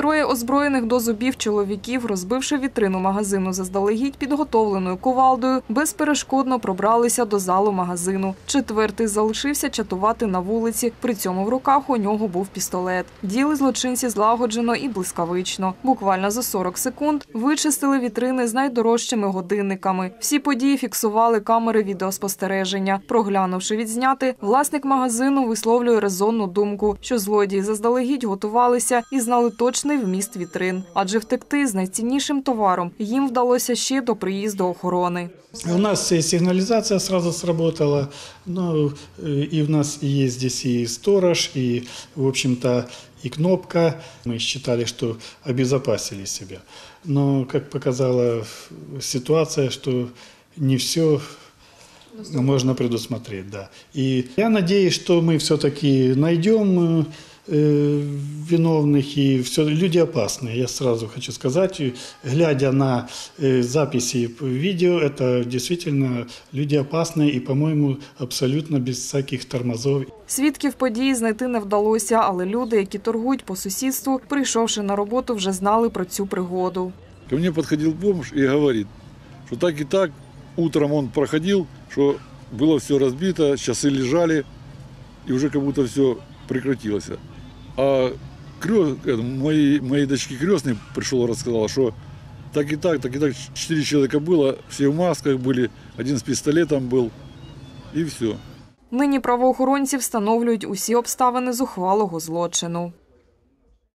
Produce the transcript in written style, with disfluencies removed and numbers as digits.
Троє озброєних до зубів чоловіків, розбивши вітрину магазину заздалегідь підготовленою кувалдою, безперешкодно пробралися до залу магазину. Четвертий залишився чатувати на вулиці, при цьому в руках у нього був пістолет. Діяли злочинці злагоджено і блискавично. Буквально за 40 секунд вичистили вітрини з найдорожчими годинниками. Всі події фіксували камери відеоспостереження. Проглянувши відзняти, власник магазину висловлює резонну думку, що злодії заздалегідь готувалися і знали точний вміст вітрин. Адже втекти з найціннішим товаром їм вдалося ще до приїзду охорони. У нас сигнализация сразу сработала, и у нас есть здесь и сторож, и, в общем-то, и кнопка. Мы считали, что обезопасили себя. Но, как показала ситуация, что не все можно предусмотреть. Да. И я надеюсь, что мы все-таки найдем виновных, и все, люди опасные, я сразу хочу сказать, глядя на записи видео, это действительно люди опасные и, по-моему, абсолютно без всяких тормозов. Свідків події знайти не вдалося, але люди, які торгують по сусідству, прийшовши на роботу, вже знали про цю пригоду. Ко мне подходил бомж и говорит, что так и так, утром он проходил, что было все разбито, часы лежали, и уже как будто все прекратилось. А моей дочке крестный пришел и рассказал, что так и так, 4 человека было, все в масках были, один с пистолетом был, и все. Нині правоохоронці встановлюють усі обставини зухвалого злочину.